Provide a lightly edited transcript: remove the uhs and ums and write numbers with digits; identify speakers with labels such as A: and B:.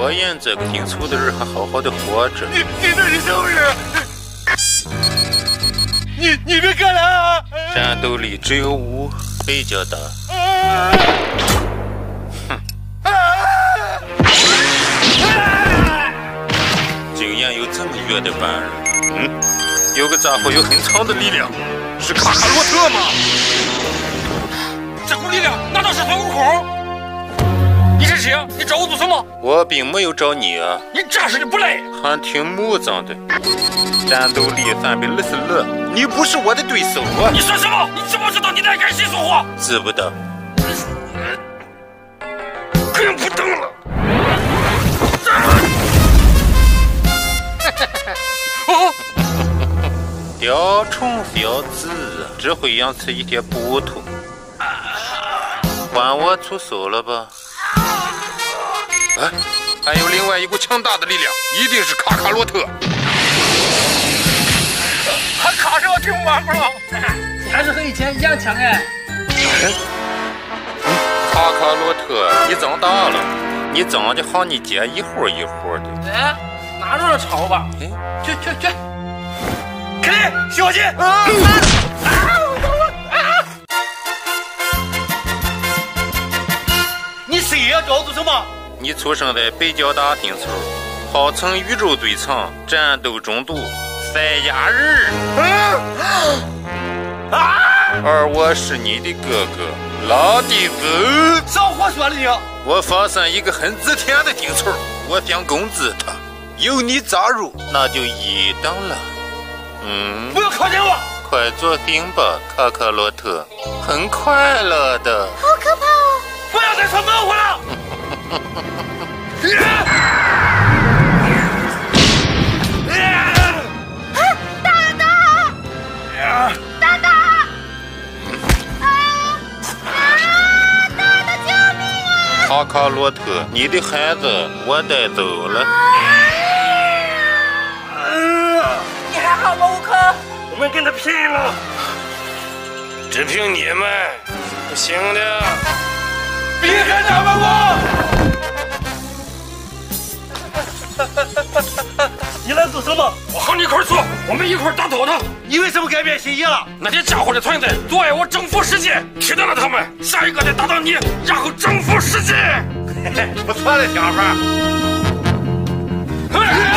A: 可言这个挺粗的人还好好的活着。
B: 你这是什么人？你别干了啊！
A: 战斗力只有5，比较大。竟然有这么弱的玩意儿！有个家伙有很强的力量，是卡卡罗特吗？
B: 这股力量难道是孙悟空？你是谁啊？你找我做什么？
A: 我并没有找你啊！
B: 你战士的不赖，
A: 还挺木匠的，战斗力3比24，你不是我的对手啊！
B: 你说什么？你知不知道你在跟谁说话？
A: 知不道。
B: 更不等了。
A: 雕虫小技，只会养出一些补土。换我出手了吧？哎，还有另外一股强大的力量，一定是卡卡罗特。
B: 还卡着我挺玩不了，
C: 你还是和以前一样强哎。
A: 卡卡罗特，你长大了，你长得和你姐一伙一伙的。
C: 哎，哪有人吵吧？
A: 哎，
C: 去，
B: 肯定小心！你谁呀？找我做什么？
A: 你出生在北郊大町村，号称宇宙最强，战斗中度，赛亚人。而我是你的哥哥老弟子。
B: 少胡说了你！
A: 我发现一个很值钱的町村，我想攻击它，有你加入，那就一等了。
B: 不要靠近我！
A: 快做定吧，卡卡罗特，很快乐的。
D: 好可怕哦！
B: 不要再说梦话了！
A: 卡卡罗特，你的孩子我带走了。
C: 你还好吗，悟空？
B: 我们跟他拼了！
A: 只凭你们不行的。
B: 别敢打败我！你来做什么？
E: 我和你一块做，我们一块打倒他。
B: 你为什么改变心意了？
E: 那些家伙的存在阻碍我征服世界，替代了他们。下一个得打倒你，然后征服世界。
B: 不错的想法。